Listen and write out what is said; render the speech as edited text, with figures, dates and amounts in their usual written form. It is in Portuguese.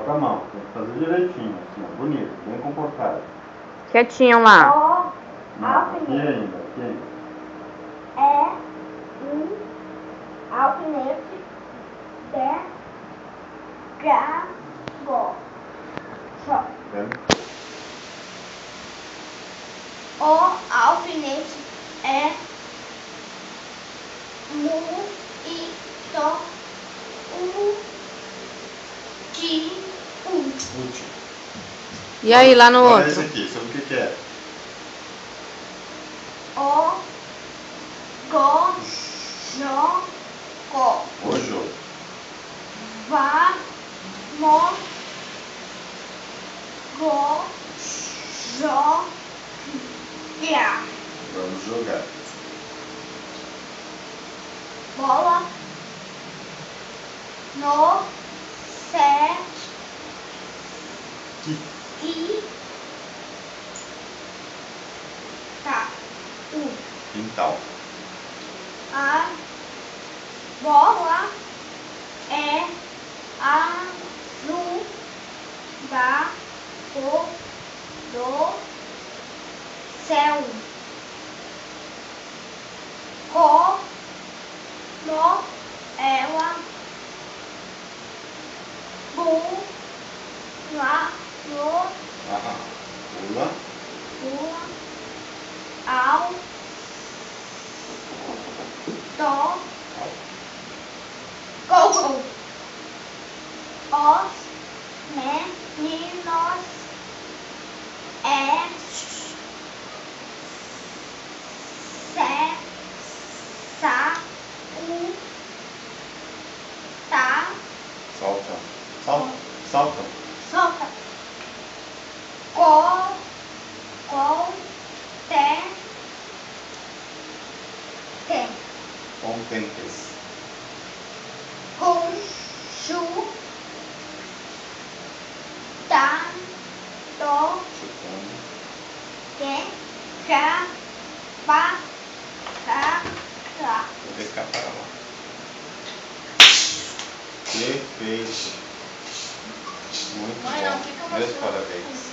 Coloca a mão, tem que fazer direitinho, assim, ó, bonito, bem comportado. Quietinho lá. Não, aqui ainda, aqui ainda. É um alfinete de gago. Só. Vendo? O alfinete é muito útil. E aí, lá no Olha outro? esse aqui, sabe o que é? O gojoco. Ojo. Vamos jogar. Vamos jogar. Bola no set e tá. Quintal. A bola é azul da cor do céu. Como ela pula ao gol. Os meninos Salta. solta Contentes. Chutando que capa Vou descar para lá. Perfeito. Muito bom. Meus parabéns.